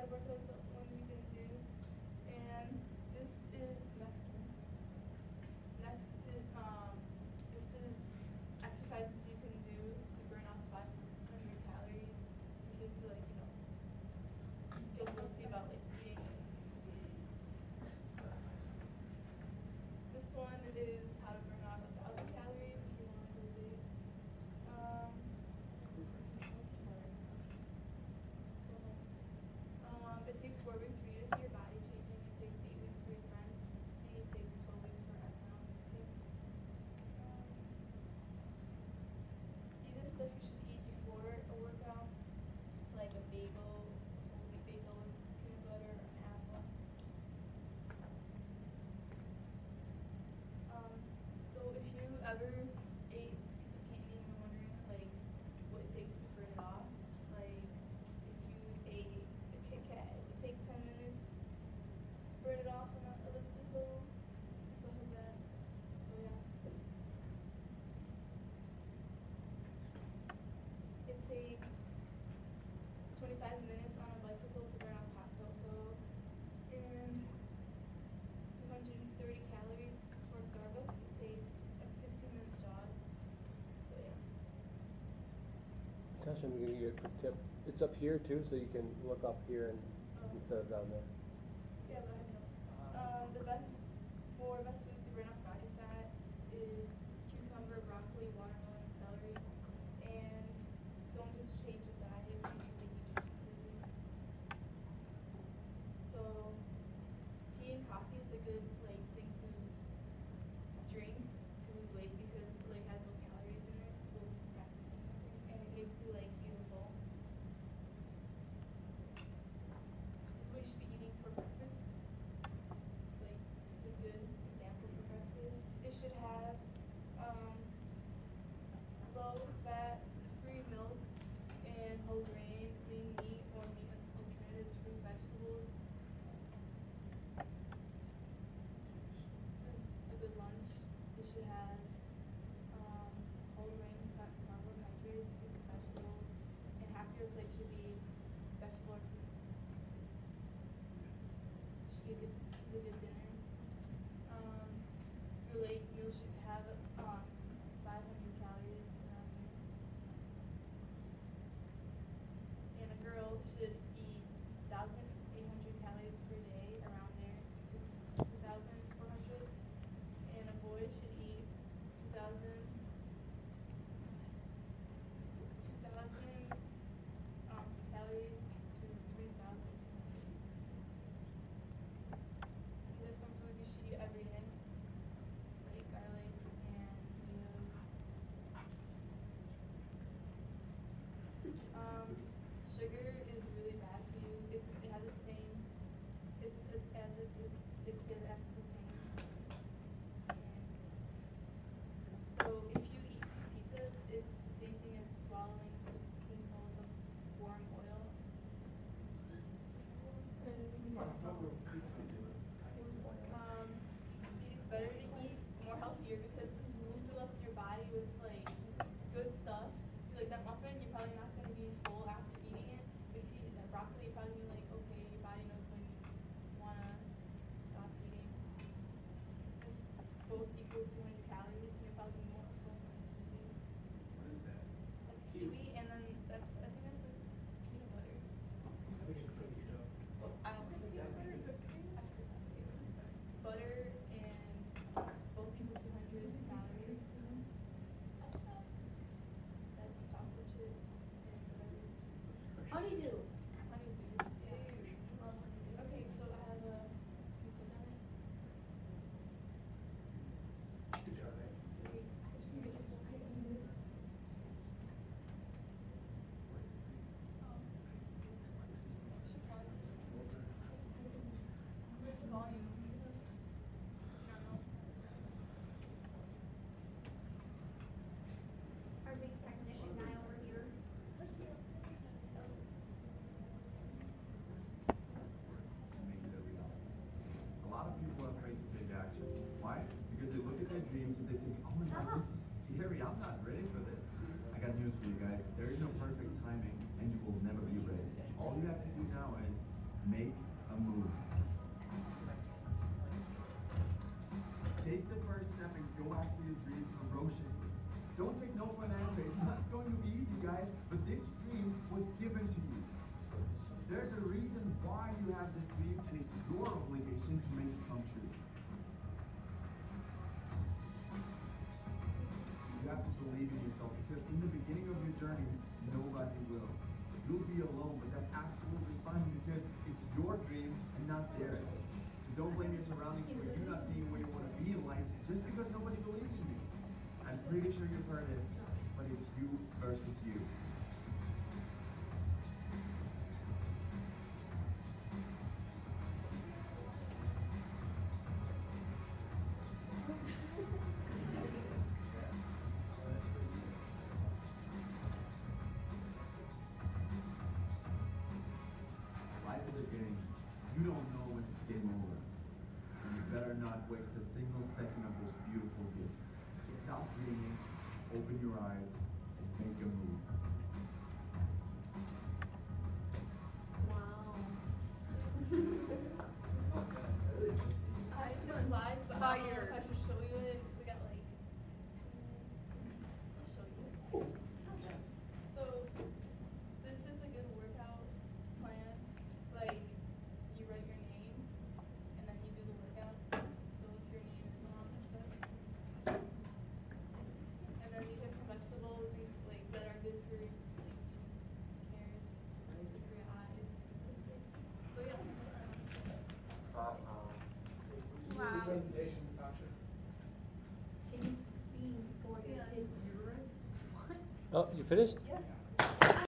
work was the one we didn't do. And this is next one. Next is this is exercises you can do to burn off 500 calories in case you like, feel guilty about like eating. This one is how to burn off 1,000 calories if you want to go big. It takes 4 weeks for you to see your body changing. It takes 8 weeks for your friends to see. It takes 12 weeks for everyone else to see. These are stuff you should eat before a workout, like a bagel, a wheat bagel with peanut butter, or an apple. So if you ever ate a piece of candy and you're wondering like what it takes to burn it off, like if you ate a Kit Kat, it would take 10 minutes to burn it off on an elliptical and stuff like that. So yeah. It takes 25 minutes on a bicycle to burn off hot cocoa and 230 calories for Starbucks. It takes a 16-minute jog. So yeah. Tasha, I'm going to give you a quick tip. It's up here too, so you can look up here and instead of down there. Yeah, but I have notes. The best foods to burn off body fat is cucumber, broccoli, watermelon, and celery. And don't just change the diet, change the way you eat completely. So tea and coffee is a good thing to drink to lose weight because it has no calories in it, full caffeine, and it makes you feel full. This is what you should be eating for breakfast. This is a good example for breakfast. It should have low-fat, free milk, and whole grain, lean meat, or meat alternatives, fruit, vegetables. This is a good lunch. You should have whole grain carbohydrates, fruits, and vegetables, and half your plate should be vegetable or fruit. This is a good dinner. Your late meal should have 500 calories around here. And a girl should eat 1,800 calories per day, around there, to 2,400. And a boy should eat 2,000 calories to 3,200. These are some foods you should eat every day, like garlic and tomatoes. Sugar is really bad for you. It has the same, it's as addictive as cocaine. So if you eat 2 pizzas, it's the same thing as swallowing 2 spoonfuls of warm oil. It's better to eat more healthier because you fill up your body with good stuff. See, that muffin, you're probably not going to be full after eating it. But if you eat that broccoli, you're probably going to be okay, your body knows when you want to stop eating. This both equal 200 calories, and you're probably more full than a kiwi. What is that? That's kiwi, and then I think that's a peanut butter. I think it's cookie dough. Oh, I don't think peanut butter or cookie. I forgot. This is butter and both equal 200 calories. That's chocolate chips and whatever. Honeydew. Honeydew. Okay, so I have a. Can you put that in? Good job, man. Okay, you make it full screen. Should pause this. Where's the volume? I don't know. Our big technician guy over here. A lot of people are afraid to take action. Why? Because they look at their dreams and they think, oh my God, this is scary. I'm not ready for this. I got news for you guys. There is no perfect timing and you will never be ready. All you have to do now is make a move. Take the first step and go after your dream ferociously. Don't take no for an answer. It's not going to be easy, guys, but this dream was given to you. There's a reason why you have this dream, and it's your obligation to make it come true. You have to believe in yourself, because in the beginning of your journey, nobody will. You'll be alone, but that's absolutely fine, because it's your dream and not theirs. So don't blame your surroundings for you not being where you want to be in life just because nobody believes in you. I'm pretty sure you've heard it, but it's you versus you. Life is a game. You don't know when it's game over. And you better not waste a single second of this beautiful gift. So stop dreaming, open your eyes, and make a move. Wow. I have no slides, but I don't know if I should show you it because I got like 2 minutes. I'll show you. So this is a good workout plan. Like you write your name and then you do the workout. So if your name is wrong, it says. And then these are some vegetables and, like that are good for like carrots, good for your eyes. So yeah. Wow. Presentation, Doctor. Kidney beans for your Yeah. uterus. What? Oh, you finished? Yeah.